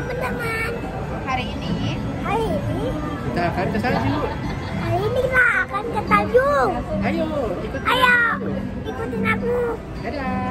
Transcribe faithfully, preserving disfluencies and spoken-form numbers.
teman-teman. Hari ini, Hari ini, kita akan ke Salju. hari ini kita akan ke Tanjung. Ayo, ikutin Ayo, aku. ikutin aku. Dadah.